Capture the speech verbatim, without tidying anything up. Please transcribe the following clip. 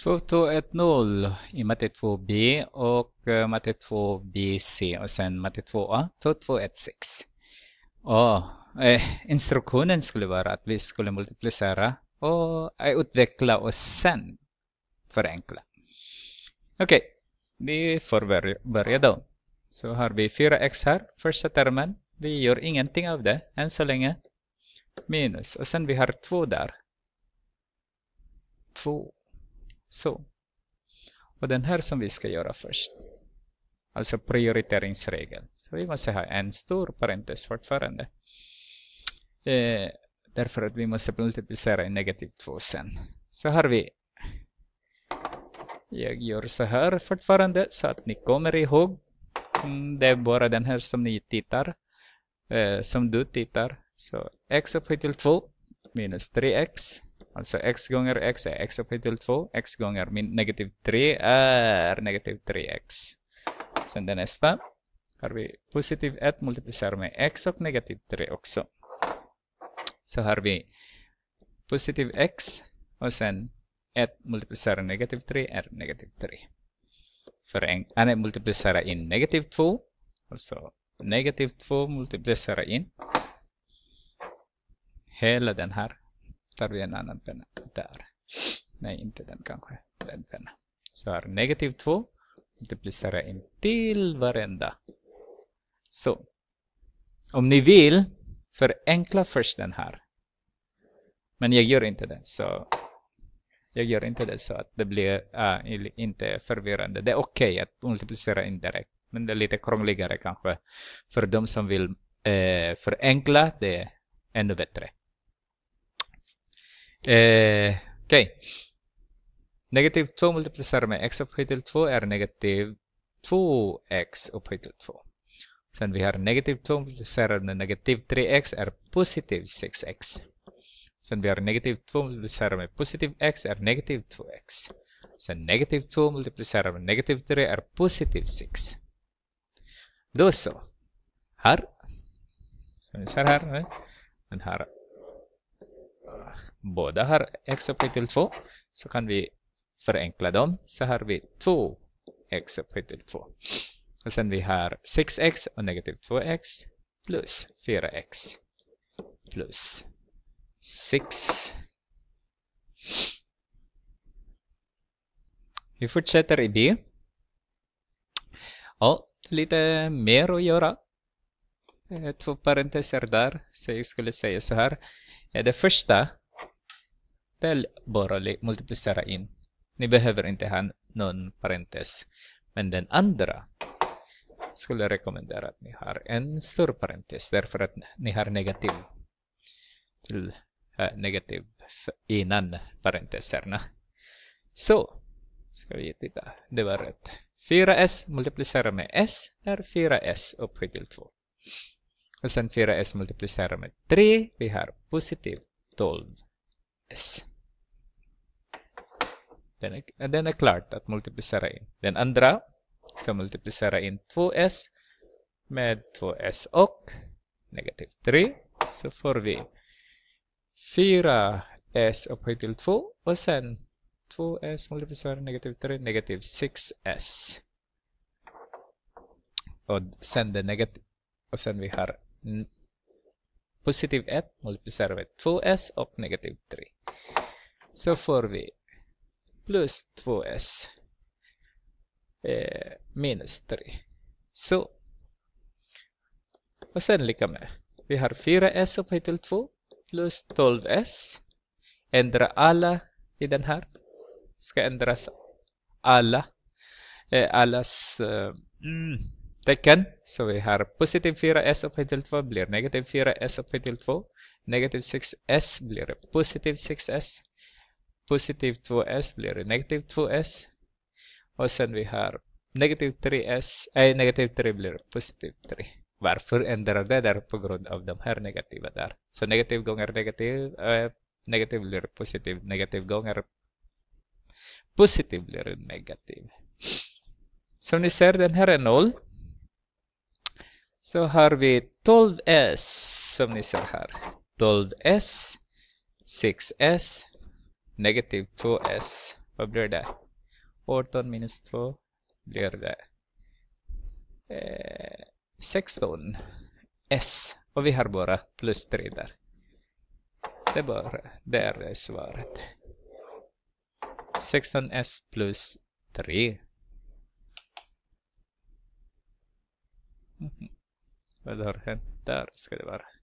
två två ett noll i matte två B och uh, matte två B C och sen matte två A två två ett sex. Och eh, instruktionen skulle vara att vi skulle multiplicera och eh, utveckla och sen förenkla. Okej, okay. Vi får börja då. Så har vi fyra x här, första termen. Vi gör ingenting av det än så länge. Minus, och sen vi har två där. två. Så. Och den här som vi ska göra först. Alltså prioriteringsregel. Så vi måste ha en stor parentes fortfarande. Eh, därför att vi måste multiplicera i negativ två sen. Så har vi. Jag gör så här fortfarande så att ni kommer ihåg. Mm, det är bara den här som ni tittar. Eh, som du tittar. Så x upphöjt till två minus tre x. Alltså x gånger x är x upphöjt till två. X gånger min negativ tre är negativ tre x. Sen det nästa har vi positiv ett multiplicerar med x och negativ tre också. Så har vi positiv x och sen ett multiplicerar negativ tre är negativ tre. För en annan multiplicerar in negativ två. Alltså negativ två multiplicerar in hela den här. Tar vi en annan penna där. Nej, inte den kanske. Den penna. Så har negativ två multiplicerar in till varenda. Så. Om ni vill förenkla först den här. Men jag gör inte det. Så jag gör inte det så att det blir uh, inte förvirrande. Det är okej okay att multiplicera indirekt. Men det är lite krångligare kanske. För de som vill uh, förenkla det är ännu bättre. Uh, okej. Okay. Negativ två multiplicerar med x upphöjt till två är negativ två x upphöjt till två. Sen vi har negativ två multiplicerar med negativ tre x är positiv sex x. Sen vi har negativ två multiplicerar med positiv x är negativ två x. Sen negativ två multiplicerar med negativ tre är positiv sex. Då så. Här. Så vi ser här. Den här. Båda har x upphöjt till två. Så kan vi förenkla dem. Så har vi två x upphöjt till två. Och sen vi har sex x och negativ två x plus fyra x plus sex. Vi fortsätter i B. Och lite mer att göra. Två parenteser där. Så jag skulle säga så här. Det första. Väl bara multiplicera in. Ni behöver inte ha någon parentes. Men den andra skulle jag rekommendera att ni har en stor parentes. Därför att ni har negativ. Till äh, negativ innan parenteserna. Så. Ska vi titta. Det var rätt. fyra s multiplicerar med s är fyra s upphöjt till två. Och sen fyra s multiplicerar med tre. Vi har positiv tolv s. Den är, den är klart att multiplicera in. Den andra så multiplicera in två s med två s och negativ tre. Så får vi fyra s upphöjt till två och sen två s multiplicerar negativ tre, negativ sex s. Och sen det negativ och sen vi har positiv ett multiplicerar med två s och negativ tre. Så får vi plus två s eh, minus tre. Så. Och sen lika med. Vi har fyra s upphöjt till två plus tolv s. Ändra alla i den här. Ska ändras alla. Eh, allas eh, mm, tecken. Så vi har positiv fyra s upphöjt till två blir negativ fyra s upphöjt till två. Negativ sex s blir positiv sex s. Positiv två s blir negativ två s. Och sen vi har negativ tre s. Nej, negativ tre blir positiv tre. Varför ändrar det där? På grund av de här negativa där. Så negativ gånger negativ. Äh, negativ blir positiv. Negativ gånger positiv blir negativ. Som ni ser, den här är noll. Så har vi tolv s. Som ni ser här. tolv s. sex s. Negativ två s Vad blir det? arton minus två blir det eh, sexton S. Och vi har bara plus tre där. Det är bara, där är svaret. sexton S plus tre. Mm-hmm. Vad har hänt där ska det vara?